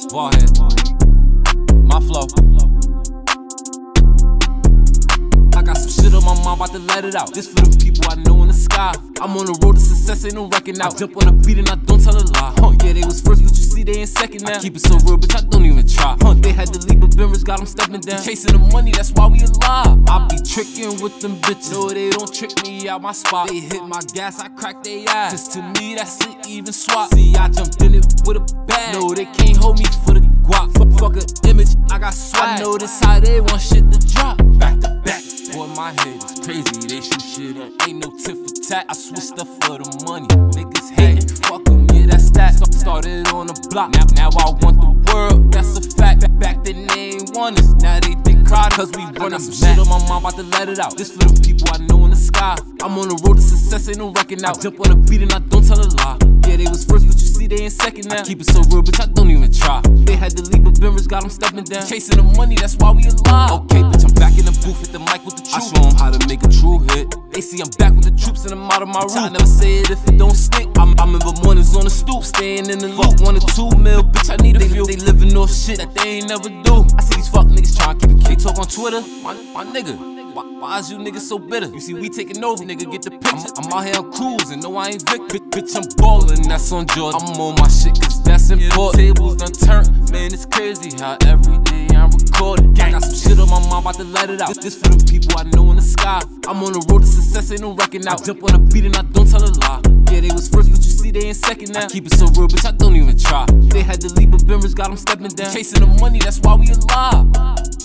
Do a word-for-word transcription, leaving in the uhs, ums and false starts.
Warhead. My flow. I got some shit on my mind, about to let it out. This for the people I know in the sky. I'm on the road to success, ain't no wrecking out. I jump on a beat and I don't tell a lie. Huh, yeah, they was first, but you see they in second now. I keep it so real, bitch, I don't even try. Huh, they had to leave, but Bimmers got them stepping down. Chasing the money, that's why we alive. I be tricking with them bitches. No, they don't trick me out my spot. They hit my gas, I crack they ass. Cause to me, that's an even swap. See, I jumped in it with a bag. No, they can't hold me for the guap. Fuck, fuck a image, I got swag. I know this how they want shit to drop. Back to back. Boy, my head is crazy, they shoot shit up. Ain't no tit for tat, I switched up for the money. Niggas hatin', fuck em, yeah, that's that. Started on the block, now, now I want the world, that's a fact. Back, back then they ain't want us, now they think crowd cause we runnin' some shit on my mind, about to let it out. This for the people I know in the sky. I'm on the road to success, ain't no wrecking out. I jump on a beat and I don't tell a lie. Yeah, they was first, but you see they in second now. I keep it so real, bitch, I don't even try. They had to leave, but Bimmers got them stepping down. Chasing the money, that's why we alive. Okay, bitch, I'm back in the booth with the mic with the truth. I show them how to make a true hit. They see I'm back with the troops and I'm out of my room. I never say it if it don't stick. I'm, I remember mornings on the stoop, staying in the loop. One or two mil, bitch, I need a few. They living off shit that they ain't never do. I see these fuck niggas trying to keep it. They talk on Twitter, my, my nigga. Why, why is you niggas so bitter? You see, we taking over, nigga, get the picture. I'm, I'm out here on cruising, no, I ain't Vic. Bitch, bitch, I'm ballin', that's on Jordan. I'm on my shit, cause that's important. Yeah, tables done turned, man, it's crazy how every day I'm recording. I got some shit on my mind, about to let it out. This, this for the people I know in the sky. I'm on the road to success, ain't no wrecking out. I jump on a beat and I don't tell a lie. Yeah, they was first, but you see they in second now. I keep it so real, bitch, I don't even try. They had to leave, but Bimmers got them stepping down. Chasing the money, that's why we alive.